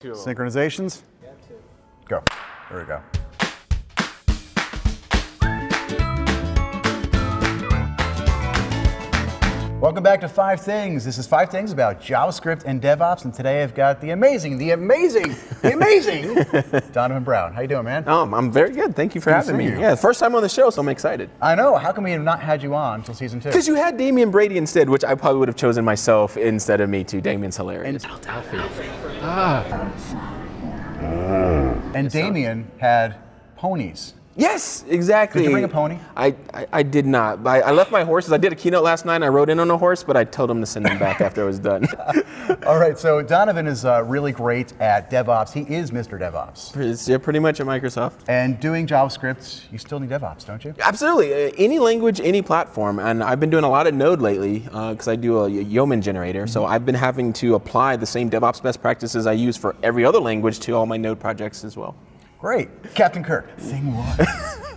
Synchronizations? Go. There we go. Welcome back to 5 Things. This is 5 Things about JavaScript and DevOps, and today I've got the amazing Donovan Brown. How you doing, man? I'm very good. Thank you for having me. Yeah, first time on the show, so I'm excited. I know. How come we have not had you on until season 2? Because you had Damian Brady instead, which I probably would have chosen myself instead of me too. Damian's hilarious. And Damian had ponies. Yes, exactly. Did you bring a pony? I did not. I left my horses. I did a keynote last night and I rode in on a horse, but I told him to send them back after I was done. All right, so Donovan is really great at DevOps. He is Mr. DevOps. Yeah, pretty much at Microsoft. And doing JavaScript, you still need DevOps, don't you? Absolutely. Any language, any platform. And I've been doing a lot of Node lately because I do a Yeoman generator. So I've been having to apply the same DevOps best practices I use for every other language to all my Node projects as well. Great. Captain Kirk, thing 1.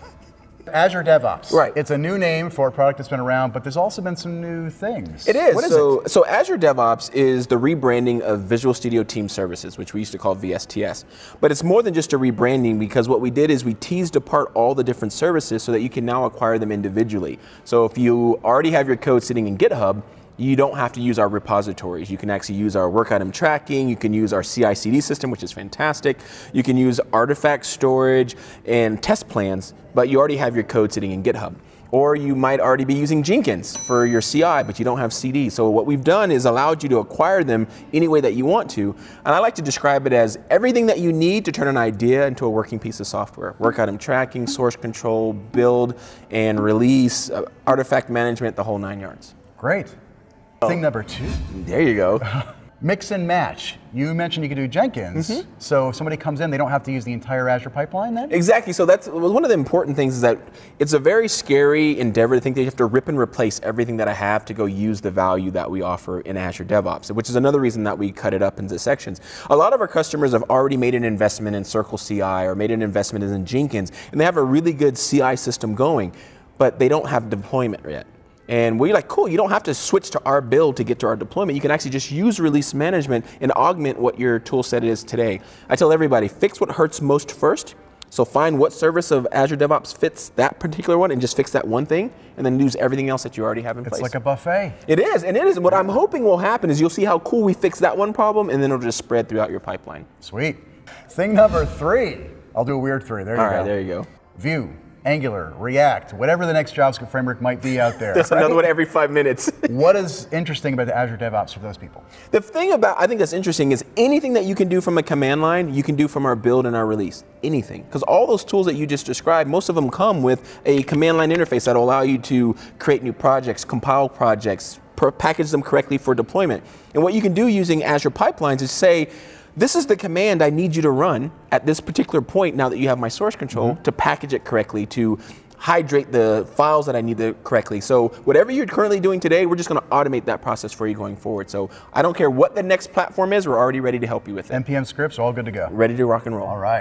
Azure DevOps. Right. It's a new name for a product that's been around, but there's also been some new things. It is. What is it? So Azure DevOps is the rebranding of Visual Studio Team Services, which we used to call VSTS. But it's more than just a rebranding, because what we did is we teased apart all the different services so that you can now acquire them individually. So if you already have your code sitting in GitHub, you don't have to use our repositories. You can actually use our work item tracking. You can use our CI/CD system, which is fantastic. You can use artifact storage and test plans, but you already have your code sitting in GitHub. Or you might already be using Jenkins for your CI, but you don't have CD. So what we've done is allowed you to acquire them any way that you want to. And I like to describe it as everything that you need to turn an idea into a working piece of software. Work item tracking, source control, build and release, artifact management, the whole 9 yards. Great. Thing number 2. There you go. Mix and match. You mentioned you could do Jenkins. So if somebody comes in, they don't have to use the entire Azure pipeline then? Exactly. So that's one of the important things, is that it's a very scary endeavor to think that you have to rip and replace everything that I have to go use the value that we offer in Azure DevOps, which is another reason that we cut it up into sections. A lot of our customers have already made an investment in Circle CI or made an investment in Jenkins, and they have a really good CI system going, but they don't have deployment yet. And we're like, cool, you don't have to switch to our build to get to our deployment. You can actually just use release management and augment what your tool set is today. I tell everybody, fix what hurts most first. So find what service of Azure DevOps fits that particular one and just fix that one thing, and then use everything else that you already have in place. It's like a buffet. It is, and it is. And what I'm hoping will happen is you'll see how cool we fix that one problem, and then it'll just spread throughout your pipeline. Sweet. Thing number 3. I'll do a weird 3. There you go. All right, there you go. Vue, Angular, React, whatever the next JavaScript framework might be out there. That's another one every 5 minutes. What is interesting about the Azure DevOps for those people? The thing I think that's interesting is anything that you can do from a command line, you can do from our build and our release. Anything. Because all those tools that you just described, most of them come with a command line interface that will allow you to create new projects, compile projects, package them correctly for deployment. And what you can do using Azure pipelines is say, this is the command I need you to run at this particular point now that you have my source control to package it correctly, to hydrate the files that I need correctly. So whatever you're currently doing today, we're just going to automate that process for you going forward. So I don't care what the next platform is, we're already ready to help you with it. NPM scripts, all good to go. Ready to rock and roll. All right.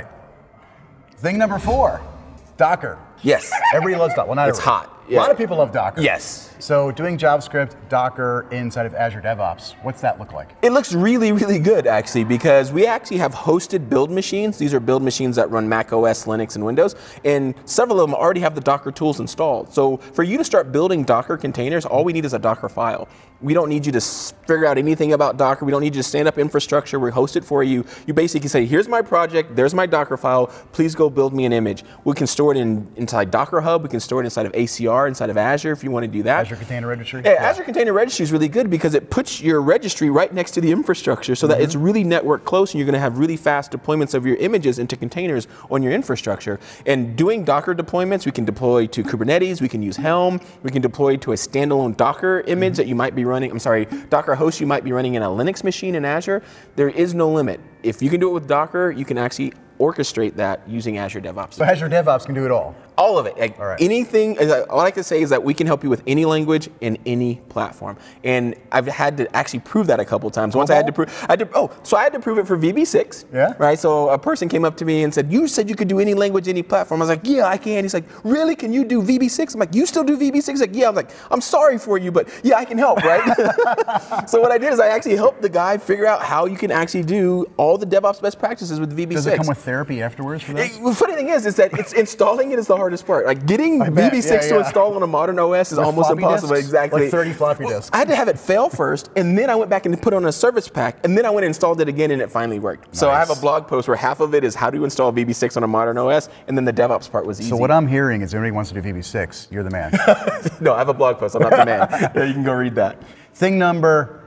Thing number 4, Docker. Yes. Everybody loves Docker. Well, not it's everybody. hot. Yeah. A lot of people love Docker. Yes. So doing JavaScript, Docker inside of Azure DevOps, what's that look like? It looks really, really good actually, because we actually have hosted build machines. These are build machines that run Mac OS, Linux, and Windows, and several of them already have the Docker tools installed. So for you to start building Docker containers, all we need is a Docker file. We don't need you to figure out anything about Docker. We don't need you to stand up infrastructure. We host it for you. You basically say, here's my project, there's my Docker file, please go build me an image. We can store it inside Docker Hub, we can store it inside of ACR, inside of Azure if you want to do that. Azure Container Registry? Yeah, Azure Container Registry is really good because it puts your registry right next to the infrastructure so that it's really network close, and you're going to have really fast deployments of your images into containers on your infrastructure. And doing Docker deployments, we can deploy to Kubernetes, we can use Helm, we can deploy to a standalone Docker image that you might be running, Docker host you might be running in a Linux machine in Azure. There is no limit. If you can do it with Docker, you can actually orchestrate that using Azure DevOps. So Azure DevOps can do it all? All of it. Like All right. anything, all I can say is that we can help you with any language in any platform. And I've had to actually prove that a couple times. Once I had to prove, so I had to prove it for VB6. Yeah. Right. So a person came up to me and said, "You said you could do any language, any platform." I was like, "Yeah, I can." He's like, "Really? Can you do VB6?" I'm like, "You still do VB6?" He's like, "Yeah." I'm like, "I'm sorry for you, but yeah, I can help." Right. So what I did is I actually helped the guy figure out how you can actually do all the DevOps best practices with VB6. Does it come with therapy afterwards for that? The funny thing is that it's installing it is the hardest part. Like getting VB6 to install on a modern OS is almost impossible. Disks? Exactly. Like 30 floppy disks. I had to have it fail first, and then I went back and put it on a service pack, and then I went and installed it again, and it finally worked. So I have a blog post where half of it is how to install VB6 on a modern OS, and then the DevOps part was easy. So what I'm hearing is everybody wants to do VB6. You're the man. No, I have a blog post. I'm not the man. You can go read that. Thing number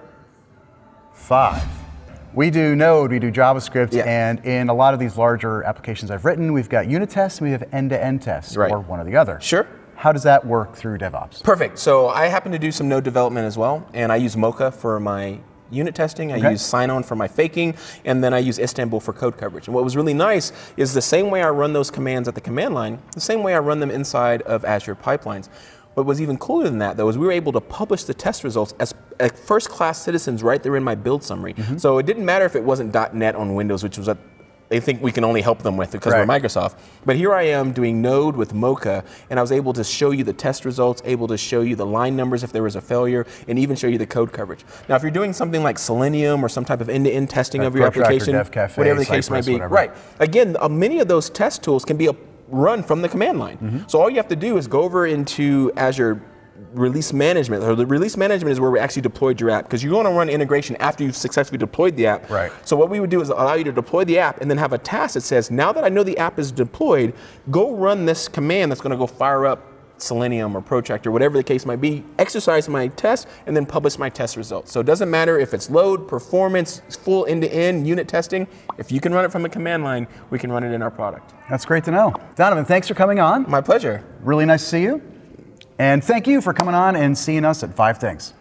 5. We do Node, we do JavaScript, and in a lot of these larger applications I've written, we've got unit tests, we have end-to-end tests, or one or the other. Sure. How does that work through DevOps? Perfect. So I happen to do some Node development as well, and I use Mocha for my unit testing, I use sign-on for my faking, and then I use Istanbul for code coverage. And what was really nice is the same way I run those commands at the command line, the same way I run them inside of Azure pipelines. What was even cooler than that, though, is we were able to publish the test results as first-class citizens right there in my build summary. So it didn't matter if it wasn't .NET on Windows, which was what they think we can only help them with because we're Microsoft. But here I am doing Node with Mocha, and I was able to show you the test results, able to show you the line numbers if there was a failure, and even show you the code coverage. Now, if you're doing something like Selenium or some type of end-to-end testing of your application, whatever the case might be, again, many of those test tools can be run from the command line. So all you have to do is go over into Azure Release Management. Or the Release Management is where we actually deployed your app, because you're going to run integration after you've successfully deployed the app. So what we would do is allow you to deploy the app and then have a task that says, now that I know the app is deployed, go run this command that's going to go fire up Selenium or Protractor, whatever the case might be, exercise my test, and then publish my test results. So it doesn't matter if it's load, performance, full end-to-end unit testing. If you can run it from a command line, we can run it in our product. That's great to know. Donovan, thanks for coming on. My pleasure. Really nice to see you. And thank you for coming on and seeing us at 5 Things.